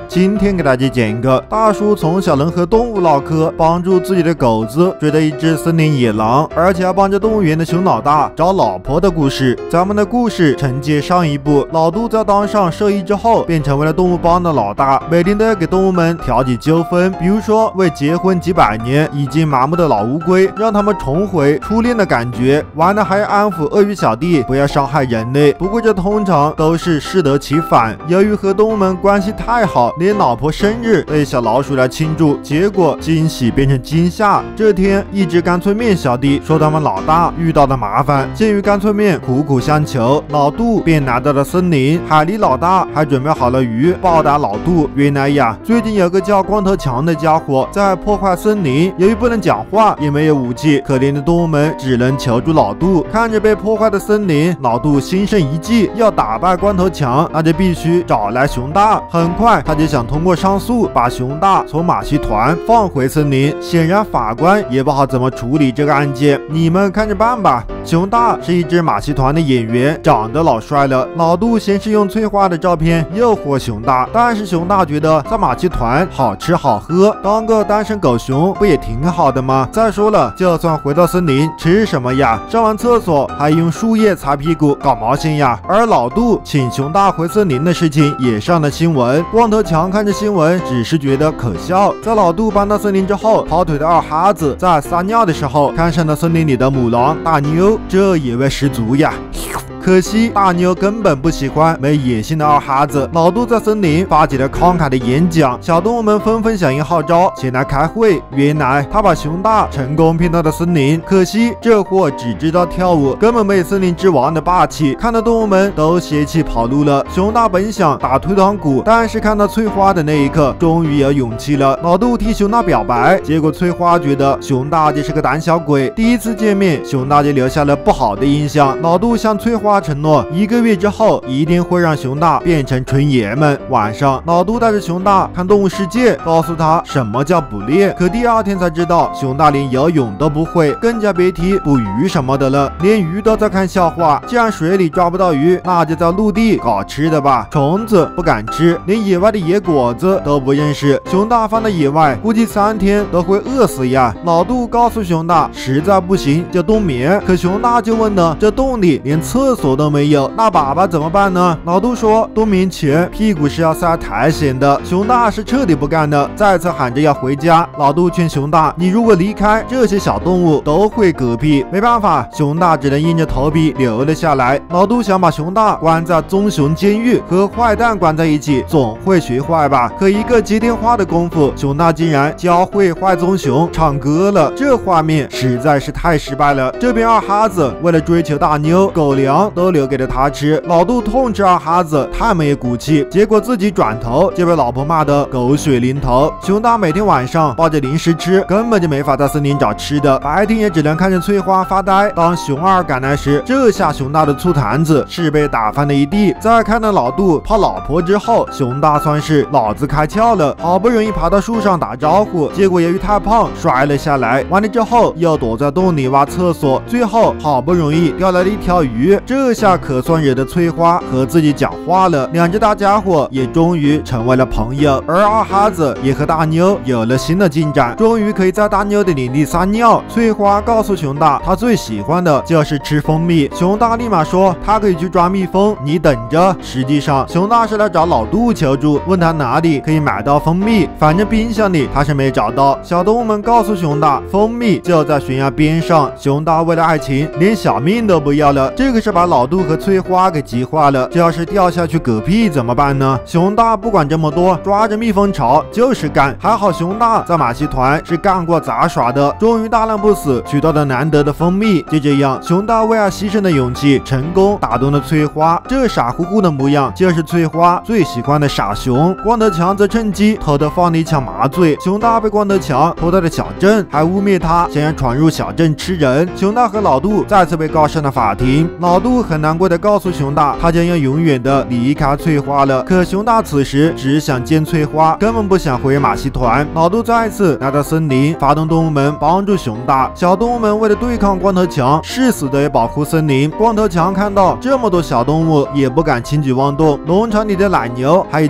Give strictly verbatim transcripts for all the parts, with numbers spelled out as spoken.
今天给大家讲一个大叔从小能和动物唠嗑，帮助自己的狗子追到一只森林野狼，而且还帮着动物园的熊老大找老婆的故事。咱们的故事承接上一部，老杜在当上兽医之后，便成为了动物帮的老大，每天都要给动物们调解纠纷，比如说为结婚几百年已经麻木的老乌龟，让他们重回初恋的感觉，完了还要安抚鳄鱼小弟不要伤害人类。不过这通常都是适得其反，由于和动物们关系太好，连老婆生日对小老鼠来庆祝，结果惊喜变成惊吓。这天，一只干脆面小弟说他们老大遇到的麻烦，鉴于干脆面苦苦相求，老杜便来到了森林。海狸老大还准备好了鱼报答老杜。原来呀，最近有个叫光头强的家伙在破坏森林，由于不能讲话也没有武器，可怜的动物们只能求助老杜。看着被破坏的森林，老杜心生一计，要打败光头强，那就必须找来熊大。很快他就想通过上诉把熊大从马戏团放回森林，显然法官也不好怎么处理这个案件，你们看着办吧。熊大是一只马戏团的演员，长得老帅了。老杜先是用翠花的照片诱惑熊大，但是熊大觉得在马戏团好吃好喝，当个单身狗熊不也挺好的吗？再说了，就算回到森林，吃什么呀？上完厕所还用树叶擦屁股，搞毛线呀？而老杜请熊大回森林的事情也上了新闻。光头强看着新闻，只是觉得可笑。在老杜搬到森林之后，跑腿的二哈子在撒尿的时候看上了森林里的母狼大妞，这野味十足呀。可惜大妞根本不喜欢没野心的二哈子。老杜在森林发起了慷慨的演讲，小动物们纷纷响应号召前来开会。原来他把熊大成功骗到了森林，可惜这货只知道跳舞，根本没森林之王的霸气，看到动物们都泄气跑路了。熊大本想打退堂鼓，但是看到翠花的那一刻终于有勇气了。老杜替熊大表白，结果翠花觉得熊大就是个胆小鬼，第一次见面熊大就留下了不好的印象。老杜向翠花承诺一个月之后一定会让熊大变成纯爷们。晚上老杜带着熊大看动物世界，告诉他什么叫捕猎，可第二天才知道熊大连游泳都不会，更加别提捕鱼什么的了，连鱼都在看笑话。既然水里抓不到鱼，那就在陆地搞吃的吧。虫子不敢吃，连野外的野果子都不认识，熊大放到野外估计三天都会饿死呀。老杜告诉熊大实在不行就冬眠，可熊大就问了，这洞里连厕所都没有，那粑粑怎么办呢？老杜说冬眠前屁股是要塞苔藓的。熊大是彻底不干的，再次喊着要回家。老杜劝熊大，你如果离开，这些小动物都会嗝屁。没办法，熊大只能硬着头皮留了下来。老杜想把熊大关在棕熊监狱，和坏蛋关在一起，总会学坏吧。可一个接电话的功夫，熊大竟然教会坏棕熊唱歌了，这画面实在是太失败了。这边二哈子为了追求大妞，狗粮都留给了他吃。老杜痛斥二哈子太没有骨气，结果自己转头就被老婆骂得狗血淋头。熊大每天晚上抱着零食吃，根本就没法在森林找吃的，白天也只能看着翠花发呆。当熊二赶来时，这下熊大的醋坛子是被打翻了一地。在看到老杜泡老婆之后，熊大算是脑子开窍了，好不容易爬到树上打招呼，结果由于太胖摔了下来，完了之后又躲在洞里挖厕所，最后好不容易钓来了一条鱼。这下可算惹得翠花和自己讲话了，两只大家伙也终于成为了朋友。而二哈子也和大妞有了新的进展，终于可以在大妞的领地撒尿。翠花告诉熊大，他最喜欢的就是吃蜂蜜。熊大立马说他可以去抓蜜蜂，你等着。实际上熊大是来找老杜求助，问他哪里可以买到蜂蜜，反正冰箱里他是没找到。小动物们告诉熊大，蜂蜜就在悬崖边上。熊大为了爱情连小命都不要了，这个是把老杜和翠花给急坏了。这要是掉下去嗝屁怎么办呢？熊大不管这么多，抓着蜜蜂巢就是干。还好熊大在马戏团是干过杂耍的，终于大难不死，取到了难得的蜂蜜。就这样，熊大为爱牺牲的勇气成功打动了翠花，这傻乎乎的模样就是翠花最喜欢的傻熊。光头强则趁机偷偷放了一枪麻醉，熊大被光头强拖到了小镇，还污蔑他想要闯入小镇吃人。熊大和老杜再次被告上了法庭。老杜很难过的告诉熊大，他将要永远的离开翠花了。可熊大此时只想见翠花，根本不想回马戏团。老杜再次来到森林，发动动物们帮助熊大。小动物们为了对抗光头强，誓死的要保护森林。光头强看到这么多小动物，也不敢轻举妄动。农场里的奶牛还有鸡舍的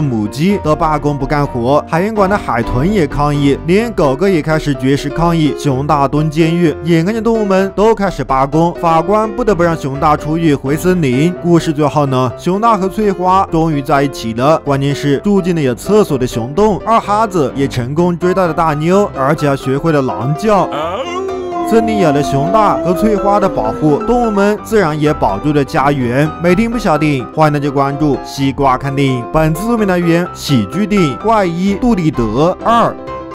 母鸡都罢工不干活，海洋馆的海豚也抗议，连狗狗也开始绝食抗议熊大蹲监狱。眼看着动物们都开始罢工，法官不得不让熊大出狱回森林。故事最后呢，熊大和翠花终于在一起了，关键是住进了有厕所的熊洞，二哈子也成功追到了大妞，而且还学会了狼叫。森林有了熊大和翠花的保护，动物们自然也保住了家园。没听不小电影，欢迎大家关注西瓜看电影。本次作品来源喜剧电影《怪医杜立德二》。